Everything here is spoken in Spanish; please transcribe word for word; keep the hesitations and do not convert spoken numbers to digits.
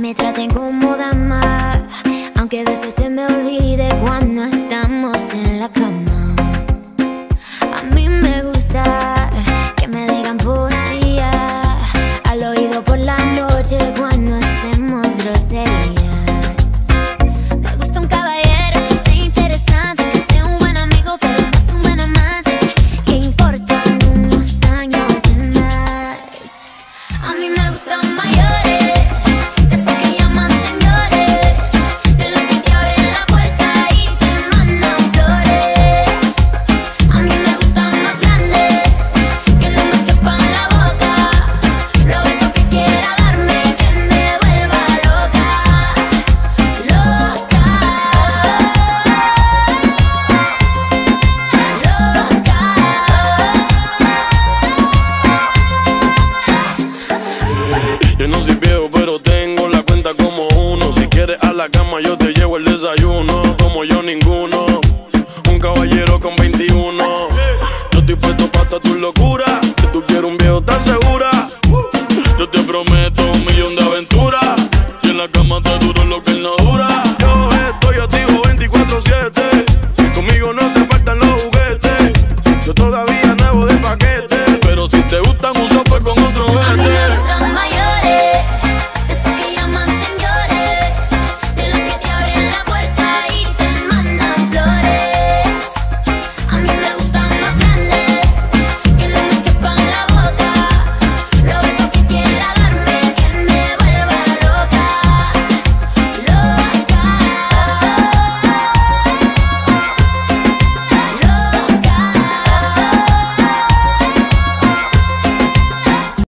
me traten como dama, aunque a veces se me olvide cuando estamos en la cama. A mí me gusta que me digan poesía al oído por la noche cuando hacemos groserías. Me gusta un caballero que sea interesante, que sea un buen amigo pero no es un buen amante, que importan unos años de más. A mí me gustan mayores, de esos que llaman señores, de los que te abren la puerta y te mandan flores. A mí me gustan más grandes, que no me quepan la boca, los besos que quiera darme, que me vuelva loca, loca, loca. Yo no soy viejo, pero tengo la cuenta como uno. Si quieres a la cama, yo te llevo el desayuno. Como yo, ninguno. Un caballero con veintiuno. Yo estoy puesto pa' toda tu locura. Que tú quieres un viejo, ¿estás segura? Yo te prometo un millón de aventuras. Y en la cama te duro lo que él no